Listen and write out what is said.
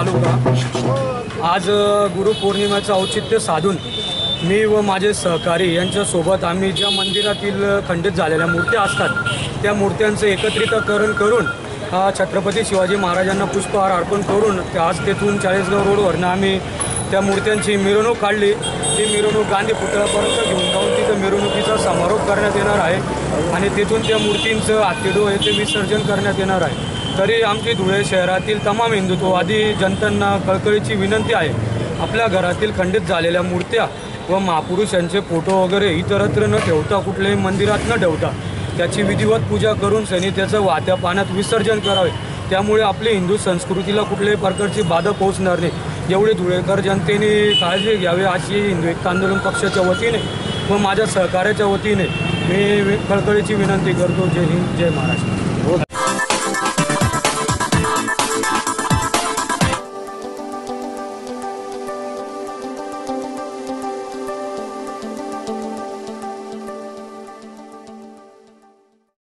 तालुका। आज गुरुपौर्णिमेचं औचित्य साधून मी व माझे सहकारी यांच्यासोबत आम्ही ज्या मंदिरातील खंडित झालेल्या मूर्त्या असतात त्या मूर्त्यांचं एकत्रितकरण करून छत्रपती शिवाजी महाराजांना पुष्पहार अर्पण करून आज तेथून चाळीसगाव रोडवरनं आम्ही त्या मूर्त्यांची मिरवणूक काढली। ती मिरवणूक गांधी पुतळ्यापर्यंत घेऊन जाऊन तिथं मिरवणुकीचा समारोप करण्यात येणार आहे आणि तिथून त्या मूर्तींचं आत्तेडो हे ते विसर्जन करण्यात येणार आहे। तरी आमची धुळे शहरातील तमाम हिंदुत्ववादी जनतांना कळकळीची विनंती आहे, आपल्या घरातील खंडित झालेल्या मूर्त्या व महापुरुषांचे फोटो वगैरे इतरत्र न ठेवता कुठल्याही मंदिरात न ठेवता त्याची विधिवत पूजा करून सनी त्याचं वाहत्या पाण्यात विसर्जन करावे। त्यामुळे आपली हिंदू संस्कृतीला कुठल्याही प्रकारची बाधा पोहोचणार नाही एवढे धुळेकर जनतेने काळजी घ्यावी अशी हिंदू एकता आंदोलन पक्षाच्या वतीने व माझ्या सहकार्याच्या वतीने मी कळकळीची विनंती करतो। जय हिंद, जय महाराष्ट्र।